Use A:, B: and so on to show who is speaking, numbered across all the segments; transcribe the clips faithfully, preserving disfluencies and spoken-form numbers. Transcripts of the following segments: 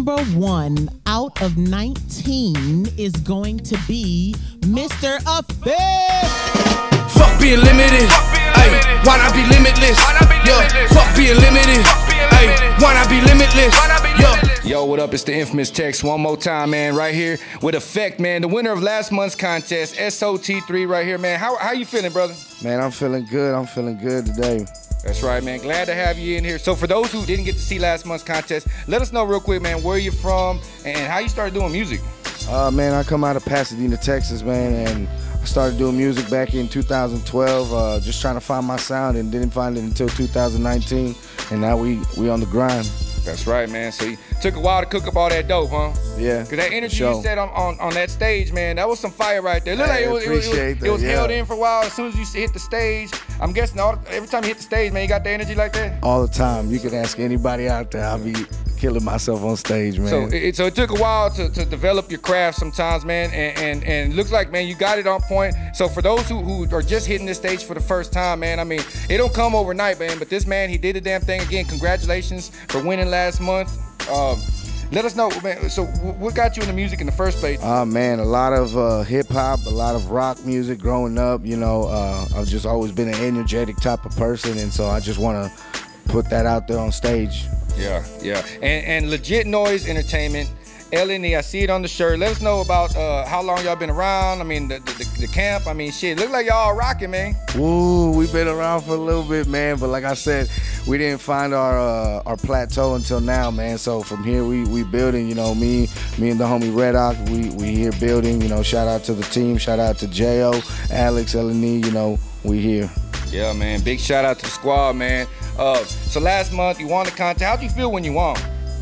A: number one out of nineteen is going to be Mister Effect.
B: Fuck being limited. Ay, why not be limitless? Yeah, fuck being limited. Ay, why not be limitless? Yeah. Yo, what up? It's the infamous Tex one more time, man. Right here with Effect, man. The winner of last month's contest, S O T three, right here, man. How how you feeling, brother?
C: Man, I'm feeling good. I'm feeling good today.
B: That's right, man. Glad to have you in here. So for those who didn't get to see last month's contest, let us know real quick, man, where you're from and how you started doing music.
C: Uh, man, I come out of Pasadena, Texas, man, and I started doing music back in two thousand twelve, uh, just trying to find my sound, and didn't find it until two thousand nineteen, and now we we on the grind.
B: That's right, man. So you took a while to cook up all that dope, huh?
C: Yeah.
B: Because that energy
C: sure.
B: you said on, on, on that stage, man, that was some fire right there. Look
C: I
B: like it was,
C: appreciate
B: it was,
C: that,
B: it was
C: yeah.
B: held in for a while. As soon as you hit the stage, I'm guessing all, every time you hit the stage, man, you got the energy like that?
C: All the time. You can ask anybody out there. I'll be killing myself on stage, man.
B: So it, so it took a while to, to develop your craft sometimes, man, and, and, and looks like, man, you got it on point. So for those who, who are just hitting this stage for the first time, man, I mean, it don't come overnight, man, but this man, he did the damn thing. Again, congratulations for winning last month. Um, let us know, man. So, what got you into music in the first place?
C: Uh, man, a lot of uh, hip hop, a lot of rock music growing up. You know, uh, I've just always been an energetic type of person, and so I just want to put that out there on stage.
B: Yeah, yeah. And, and Legit Noise Entertainment, L N E, I see it on the shirt. Let us know about uh, how long y'all been around. I mean, the, the, the camp. I mean, shit, look like y'all rocking, man.
C: Woo, we've been around for a little bit, man. But like I said, we didn't find our uh, our plateau until now, man. So from here, we we building. You know, me me and the homie Red Ox, we we here building. You know, shout out to the team. Shout out to J O, Alex, L N E. You know, we here.
B: Yeah, man. Big shout out to the squad, man. Uh, so last month you won the contest. How'd you feel when you won?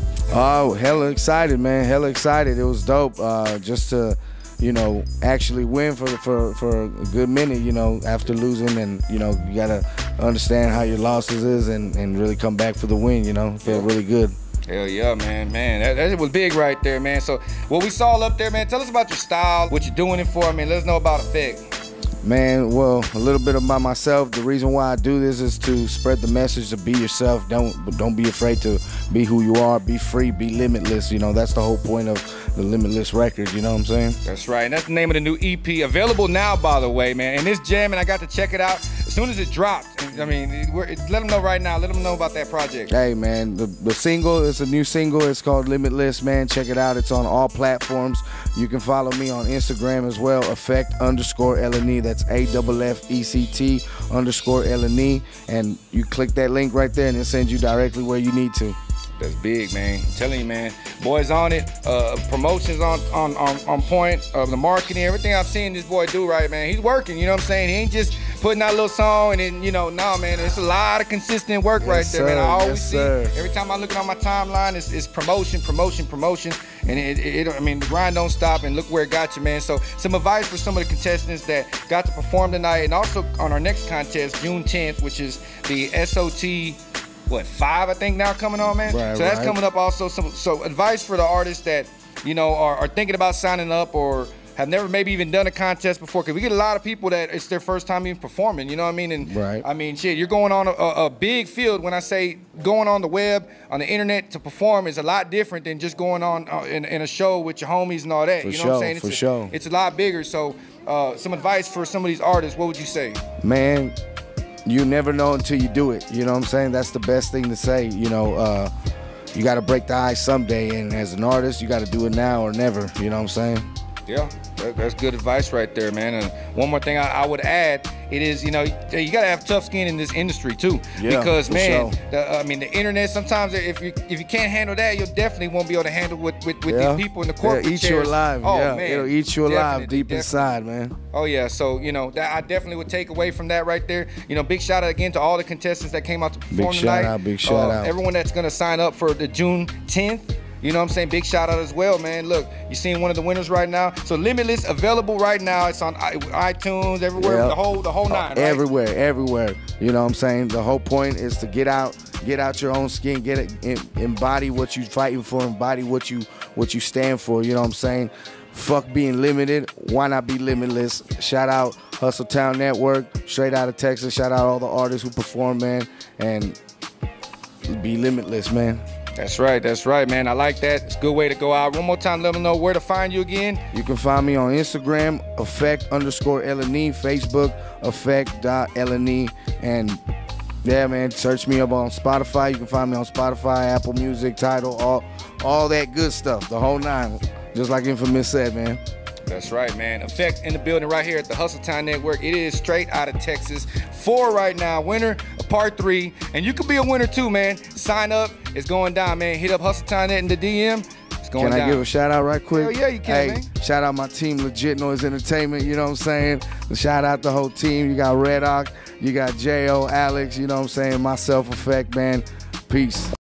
C: Oh, hella excited, man. Hella excited. It was dope. Uh, just to, you know, actually win for for for a good minute. You know, after losing, and you know, you gotta understand how your losses is, and and really come back for the win. You know, felt really good.
B: Hell yeah, man, man. That, that was big right there, man. So what we saw up there, man, tell us about your style, what you're doing it for, man. Let us know about Effect.
C: Man, well, a little bit about myself. The reason why I do this is to spread the message to be yourself. Don't don't be afraid to be who you are. Be free, be limitless. You know, that's the whole point of the Limitless record, you know what I'm saying?
B: That's right, and that's the name of the new E P. Available now, by the way, man. And this jam, and I got to check it out as soon as it dropped. I mean, we're, let them know right now. Let them know about that project.
C: Hey, man, the, the single, it's a new single. It's called Limitless, man. Check it out. It's on all platforms. You can follow me on Instagram as well, Effect underscore L N E. That's A F F E C T underscore L N E. And you click that link right there, and it sends you directly where you need to.
B: That's big, man. I'm telling you, man. Boys on it. Uh, promotions on on on, on point. Uh, the marketing, everything I've seen this boy do, right, man. He's working. You know what I'm saying? He ain't just putting out a little song and then, you know, nah, man. It's a lot of consistent work
C: yes,
B: right there,
C: sir.
B: man. I always
C: yes,
B: see.
C: Sir.
B: Every time I look on my timeline, it's, it's promotion, promotion, promotion, and it, it, it. I mean, the grind don't stop. And look where it got you, man. So, some advice for some of the contestants that got to perform tonight, and also on our next contest, June tenth, which is the S O T. What, five, I think, now coming on, man?
C: Right,
B: so that's
C: right.
B: coming up also. Some, so advice for the artists that, you know, are, are thinking about signing up or have never maybe even done a contest before. Because we get a lot of people that it's their first time even performing, you know what I mean? And
C: right.
B: I mean, shit, you're going on a, a big field. When I say going on the web, on the internet to perform is a lot different than just going on uh, in, in a show with your homies and all that.
C: For
B: you know
C: sure,
B: what I'm saying? It's
C: for
B: a,
C: sure.
B: It's a lot bigger. So uh, some advice for some of these artists, what would you say?
C: Man, you never know until you do it. You know what I'm saying? That's the best thing to say. You know, uh, you got to break the ice someday, and as an artist, you got to do it now or never. You know what I'm saying?
B: Yeah, that, that's good advice right there, man. And one more thing I, I would add, it is, you know, you gotta have tough skin in this industry too.
C: Yeah,
B: because man,
C: sure.
B: the, I mean, the internet. Sometimes if you if you can't handle that, you definitely won't be able to handle with with, with
C: yeah.
B: these people in the corporate
C: It'll eat
B: chairs.
C: you alive.
B: Oh
C: yeah.
B: man,
C: it'll eat you alive
B: definitely,
C: deep
B: definitely.
C: inside, man.
B: Oh yeah, so you know that I definitely would take away from that right there. You know, big shout out again to all the contestants that came out to perform
C: Big
B: tonight.
C: shout out, big shout
B: uh,
C: out.
B: Everyone that's gonna sign up for the June tenth. You know what I'm saying? Big shout out as well, man. Look, you're seeing one of the winners right now. So Limitless available right now. It's on iTunes, everywhere,
C: Yep.
B: the whole the whole nine, right?
C: Everywhere, everywhere. You know what I'm saying? The whole point is to get out, get out your own skin, get it, embody what you're fighting for, embody what you what you stand for. You know what I'm saying? Fuck being limited. Why not be limitless? Shout out Hustle Town Network, straight out of Texas. Shout out all the artists who perform, man, and be limitless, man.
B: That's right, that's right, man. I like that. It's a good way to go out. One more time, let them know where to find you again.
C: You can find me on Instagram, effect underscore L&E, Facebook, effect.L&E, and yeah, man, search me up on Spotify. You can find me on Spotify, Apple Music, Tidal, all, all that good stuff, the whole nine, just like Infamous said, man.
B: That's right, man. Effect in the building right here at the Hustle Time Network. It is straight out of Texas. Four right now. Winner of part three. And you could be a winner too, man. Sign up. It's going down, man. Hit up Hustle Time Net in the D M. It's going
C: Can
B: down.
C: I give a shout out right quick?
B: Hell yeah, you can,
C: hey,
B: man.
C: Shout out my team, Legit Noise Entertainment. You know what I'm saying? Shout out the whole team. You got Red Hawk. You got J O, Alex. You know what I'm saying? Myself, Effect, man. Peace.